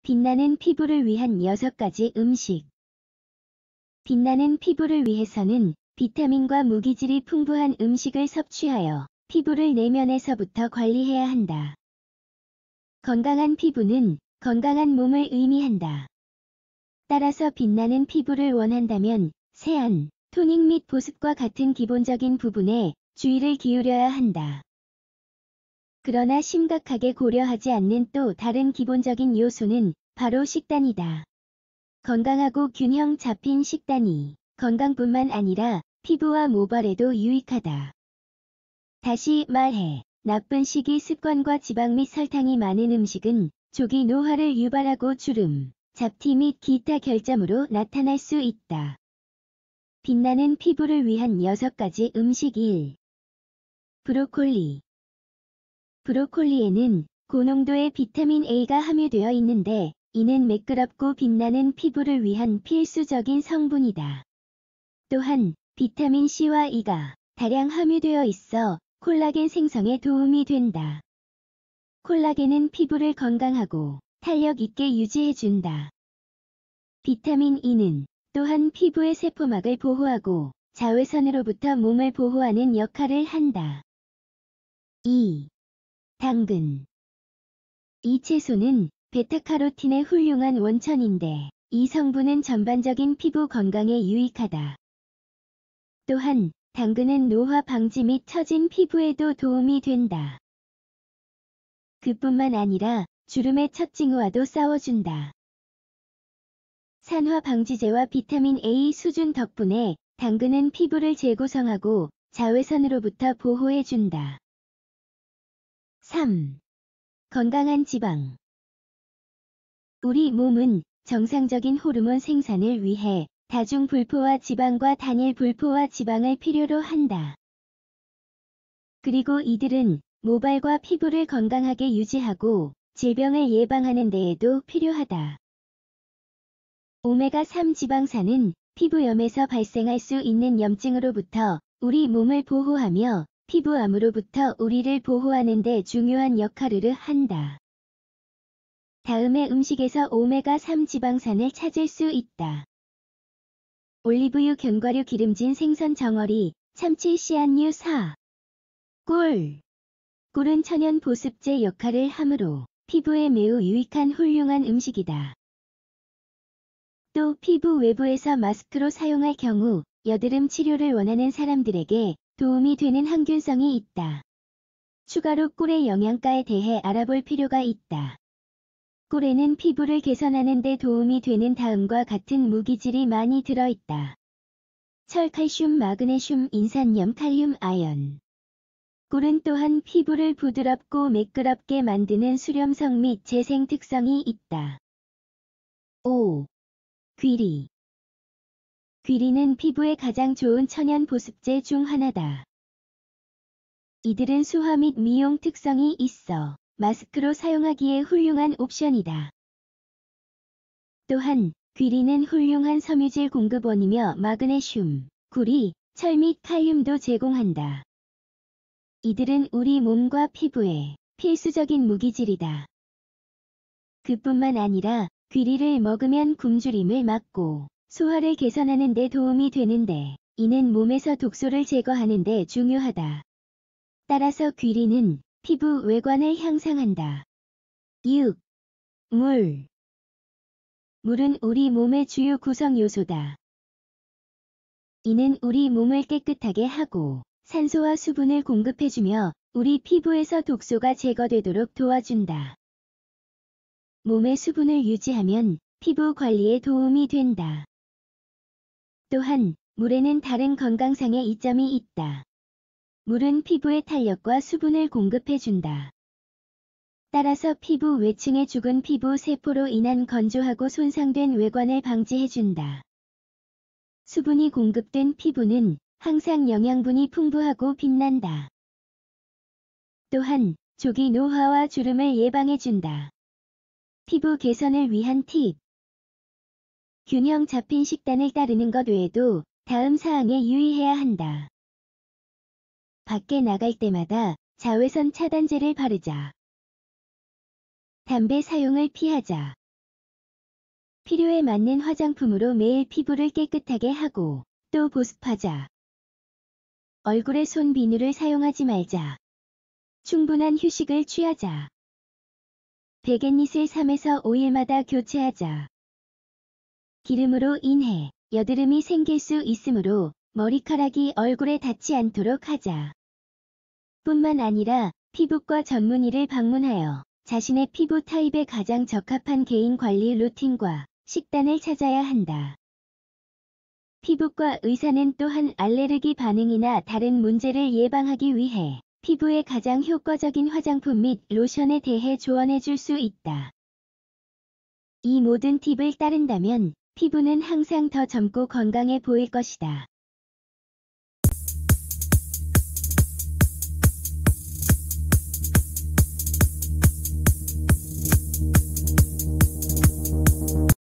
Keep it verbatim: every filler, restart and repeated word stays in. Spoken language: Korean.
빛나는 피부를 위한 여섯 가지 음식. 빛나는 피부를 위해서는 비타민과 무기질이 풍부한 음식을 섭취하여 피부를 내면에서부터 관리해야 한다. 건강한 피부는 건강한 몸을 의미한다. 따라서 빛나는 피부를 원한다면 세안, 토닝 및 보습과 같은 기본적인 부분에 주의를 기울여야 한다. 그러나 심각하게 고려하지 않는 또 다른 기본적인 요소는 바로 식단이다. 건강하고 균형 잡힌 식단이 건강뿐만 아니라 피부와 모발에도 유익하다. 다시 말해, 나쁜 식이 습관과 지방 및 설탕이 많은 음식은 조기 노화를 유발하고 주름, 잡티 및 기타 결점으로 나타날 수 있다. 빛나는 피부를 위한 여섯 가지 음식. 일. 브로콜리. 브로콜리에는 고농도의 비타민 A가 함유되어 있는데 이는 매끄럽고 빛나는 피부를 위한 필수적인 성분이다. 또한 비타민 C와 E가 다량 함유되어 있어 콜라겐 생성에 도움이 된다. 콜라겐은 피부를 건강하고 탄력 있게 유지해준다. 비타민 E는 또한 피부의 세포막을 보호하고 자외선으로부터 몸을 보호하는 역할을 한다. 이. 당근. 이 채소는 베타카로틴의 훌륭한 원천인데 이 성분은 전반적인 피부 건강에 유익하다. 또한 당근은 노화 방지 및 처진 피부에도 도움이 된다. 그뿐만 아니라 주름의 첫 징후와도 싸워준다. 산화 방지제와 비타민 A 수준 덕분에 당근은 피부를 재구성하고 자외선으로부터 보호해준다. 삼. 건강한 지방. 우리 몸은 정상적인 호르몬 생산을 위해 다중불포화 지방과 단일불포화 지방을 필요로 한다. 그리고 이들은 모발과 피부를 건강하게 유지하고 질병을 예방하는 데에도 필요하다. 오메가 삼 지방산은 피부염에서 발생할 수 있는 염증으로부터 우리 몸을 보호하며 피부암으로부터 우리를 보호하는 데 중요한 역할을 한다. 다음의 음식에서 오메가 삼 지방산을 찾을 수 있다. 올리브유, 견과류, 기름진 생선, 정어리, 참치, 씨앗류. 사. 꿀. 꿀은 천연 보습제 역할을 하므로 피부에 매우 유익한 훌륭한 음식이다. 또 피부 외부에서 마스크로 사용할 경우 여드름 치료를 원하는 사람들에게 도움이 되는 항균성이 있다. 추가로 꿀의 영양가에 대해 알아볼 필요가 있다. 꿀에는 피부를 개선하는 데 도움이 되는 다음과 같은 무기질이 많이 들어있다. 철, 칼슘, 마그네슘, 인산염, 칼륨, 아연. 꿀은 또한 피부를 부드럽고 매끄럽게 만드는 수렴성 및 재생 특성이 있다. 오. 귀리. 귀리는 피부에 가장 좋은 천연 보습제 중 하나다. 이들은 수화 및 미용 특성이 있어 마스크로 사용하기에 훌륭한 옵션이다. 또한 귀리는 훌륭한 섬유질 공급원이며 마그네슘, 구리, 철 및 칼륨도 제공한다. 이들은 우리 몸과 피부에 필수적인 무기질이다. 그뿐만 아니라 귀리를 먹으면 굶주림을 막고 소화를 개선하는 데 도움이 되는데 이는 몸에서 독소를 제거하는 데 중요하다. 따라서 귀리는 피부 외관을 향상한다. 육. 물. 물은 우리 몸의 주요 구성 요소다. 이는 우리 몸을 깨끗하게 하고 산소와 수분을 공급해주며 우리 피부에서 독소가 제거되도록 도와준다. 몸의 수분을 유지하면 피부 관리에 도움이 된다. 또한 물에는 다른 건강상의 이점이 있다. 물은 피부의 탄력과 수분을 공급해준다. 따라서 피부 외층의 죽은 피부 세포로 인한 건조하고 손상된 외관을 방지해준다. 수분이 공급된 피부는 항상 영양분이 풍부하고 빛난다. 또한 조기 노화와 주름을 예방해준다. 피부 개선을 위한 팁. 균형 잡힌 식단을 따르는 것 외에도 다음 사항에 유의해야 한다. 밖에 나갈 때마다 자외선 차단제를 바르자. 담배 사용을 피하자. 필요에 맞는 화장품으로 매일 피부를 깨끗하게 하고 또 보습하자. 얼굴에 손 비누를 사용하지 말자. 충분한 휴식을 취하자. 베갯잇을 삼에서 오 일마다 교체하자. 기름으로 인해 여드름이 생길 수 있으므로 머리카락이 얼굴에 닿지 않도록 하자. 뿐만 아니라 피부과 전문의를 방문하여 자신의 피부 타입에 가장 적합한 개인 관리 루틴과 식단을 찾아야 한다. 피부과 의사는 또한 알레르기 반응이나 다른 문제를 예방하기 위해 피부에 가장 효과적인 화장품 및 로션에 대해 조언해 줄 수 있다. 이 모든 팁을 따른다면 피부는 항상 더 젊고 건강해 보일 것이다.